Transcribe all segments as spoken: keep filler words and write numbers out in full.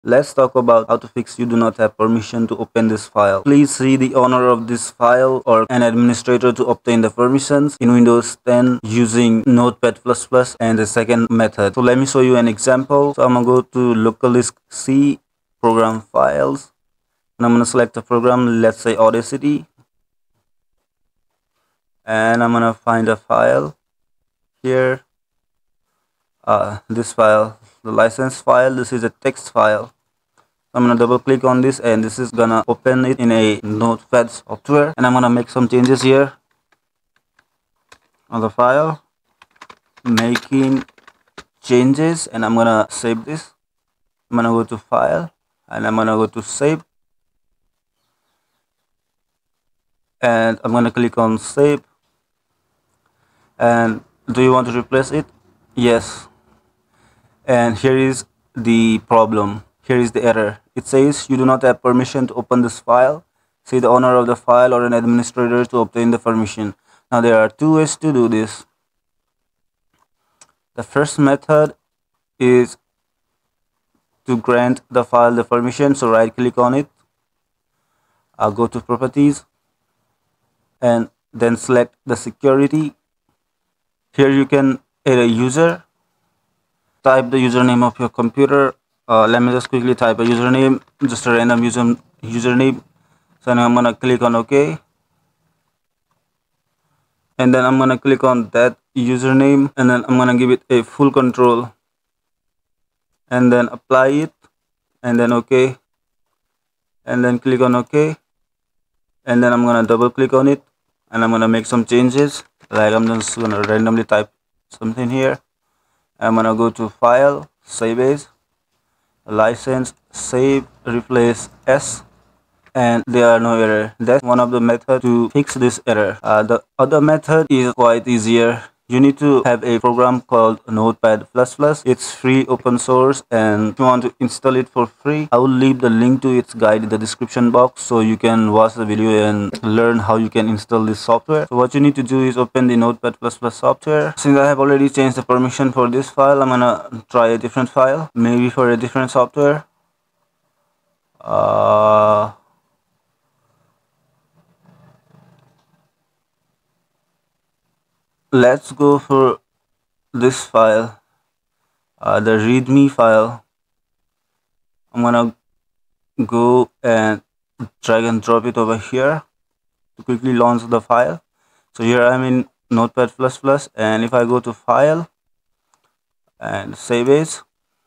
Let's talk about how to fix you do not have permission to open this file. Please see the owner of this file or an administrator to obtain the permissions in Windows ten using Notepad plus plus and the second method. So let me show you an example. So I'm gonna go to local disk C, program files, and I'm gonna select a program, let's say Audacity, and I'm gonna find a file here. Uh, this file, the license file, this is a text file. I'm gonna double click on this and this is gonna open it in a Notepad software, and I'm gonna make some changes here on the file, making changes, and I'm gonna save this. I'm gonna go to file and I'm gonna go to save, and I'm gonna click on save. And do you want to replace it? Yes. And here is the problem. Here is the error. It says you do not have permission to open this file. See the owner of the file or an administrator to obtain the permission. Now there are two ways to do this. The first method is to grant the file the permission. So right click on it, I'll go to properties and then select the security. Here you can add a user. Type the username of your computer. Uh, let me just quickly type a username, just a random user username. So now I'm gonna click on OK, and then I'm gonna click on that username, and then I'm gonna give it a full control, and then apply it, and then OK, and then click on OK, and then I'm gonna double click on it, and I'm gonna make some changes. Like I'm just gonna randomly type something here. I'm gonna go to file, save as, license, save, replace S, and there are no error. That's one of the methods to fix this error. Uh, the other method is quite easier. You need to have a program called Notepad plus plus. It's free, open source, and if you want to install it for free, I will leave the link to its guide in the description box so you can watch the video and learn how you can install this software. So what you need to do is open the Notepad plus plus software. Since I have already changed the permission for this file, I'm gonna try a different file, maybe for a different software. Uh, let's go for this file, uh, the readme file. I'm gonna go and drag and drop it over here to quickly launch the file. So here I'm in Notepad plus plus, and if I go to file and save as,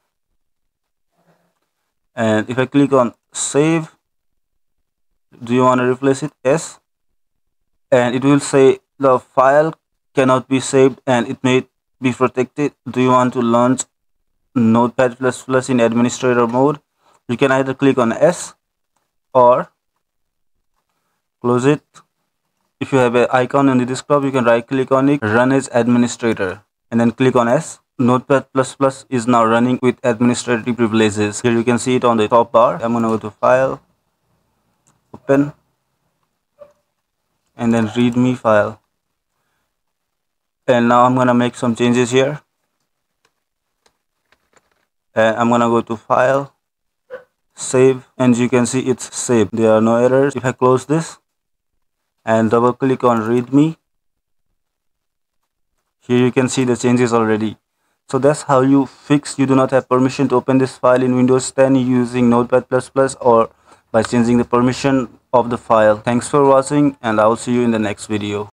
and if I click on save, do you want to replace it? Yes. And it will say the file cannot be saved and it may be protected. Do you want to launch Notepad plus plus in administrator mode? You can either click on S or close it. If you have an icon on the desktop, you can right click on it, run as administrator, and then click on S. Notepad plus plus is now running with administrative privileges. Here you can see it on the top bar. I'm gonna go to file, open, and then readme file. And now I'm gonna make some changes here, and I'm gonna go to file, save, and you can see it's saved. There are no errors. If I close this and double click on readme, here you can see the changes already. So that's how you fix you do not have permission to open this file in Windows ten using Notepad plus plus or by changing the permission of the file. Thanks for watching, and I will see you in the next video.